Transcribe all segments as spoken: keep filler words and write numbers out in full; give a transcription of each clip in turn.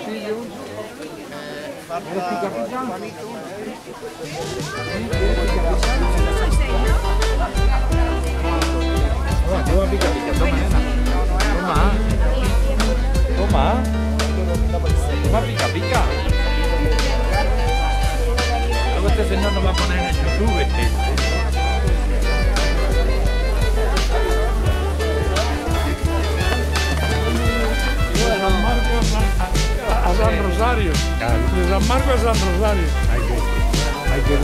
Castillo. ¿Eres pica pica? Toma pica pica, toma, nena. Toma. Toma. Toma pica pica. Luego este señor nos va a poner en el YouTube. A San Rosario, claro. De San Marcos a San Rosario. Hay que, hay que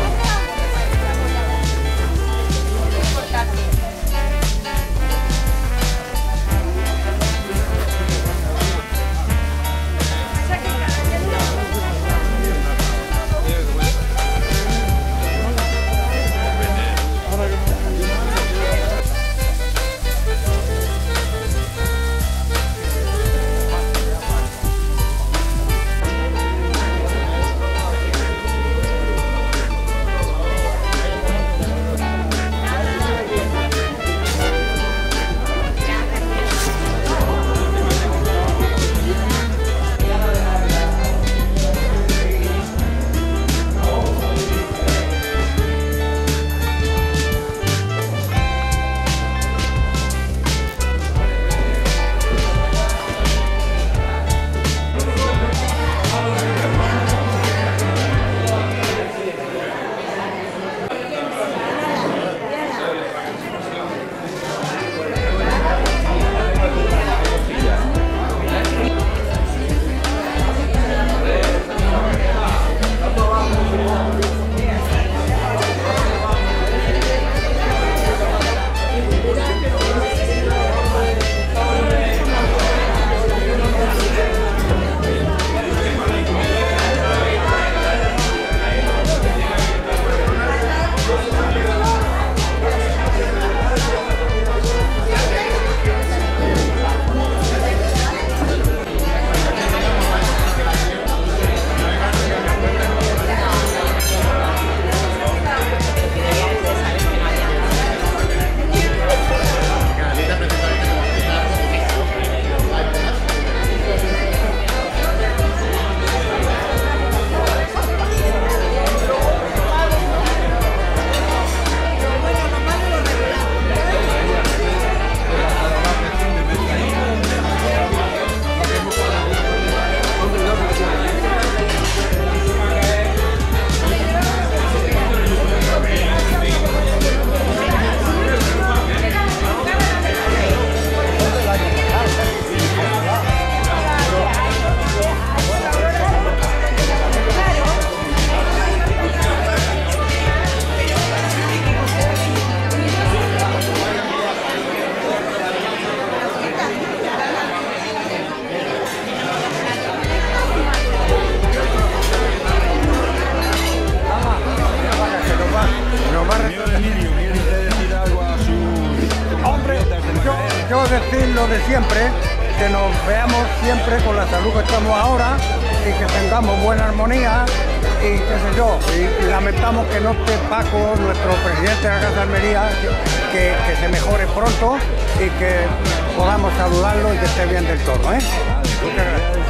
yo decir lo de siempre, que nos veamos siempre con la salud que estamos ahora y que tengamos buena armonía y qué sé yo, y, y lamentamos que no esté Paco, nuestro presidente de la Casa de Almería, que, que se mejore pronto y que podamos saludarlo y que esté bien del todo, ¿eh? Muchas gracias.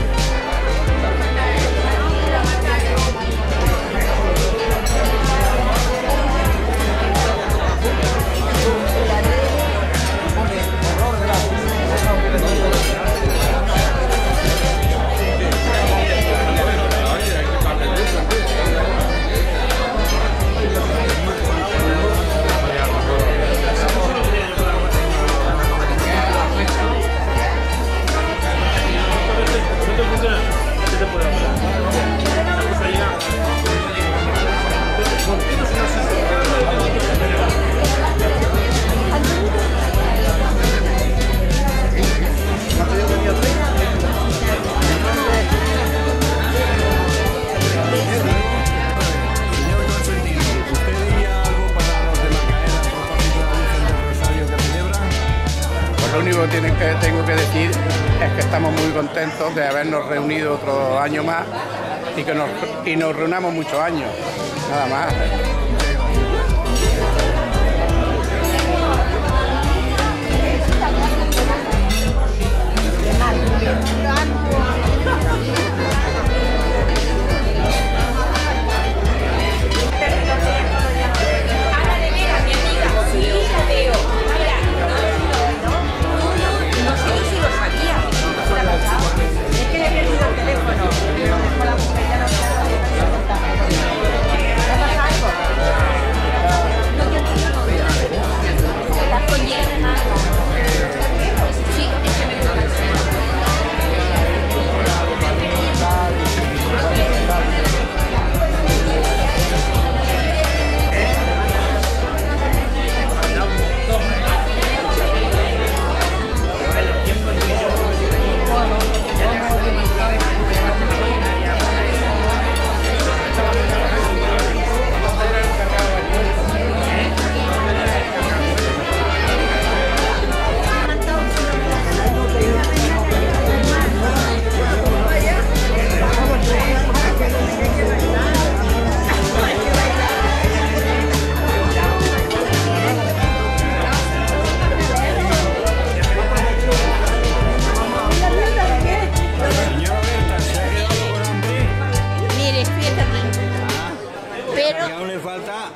Lo único que, tienen que tengo que decir es que estamos muy contentos de habernos reunido otro año más y que nos, y nos reunamos muchos años, nada más. Gracias.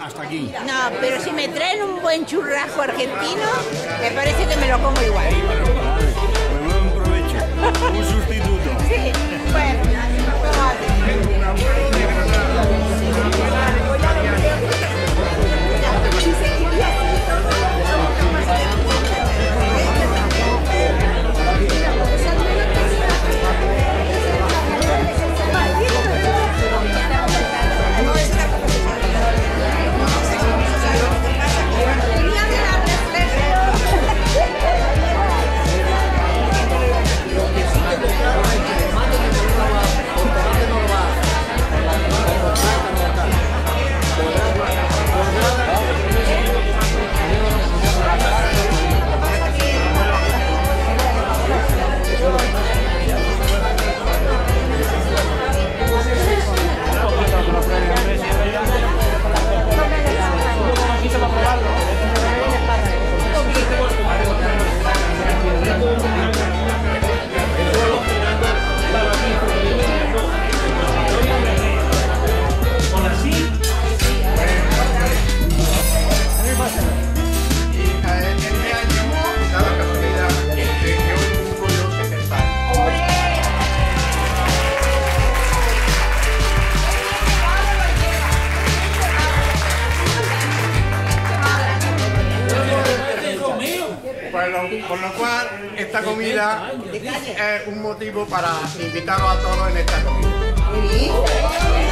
hasta aquí. No, pero si me traen un buen churrasco argentino, me parece que me lo como igual. Vale, pues buen provecho. Un sustituto. Sí, bueno, vamos a hacer. Por lo cual, esta comida es un motivo para invitaros a todos en esta comida.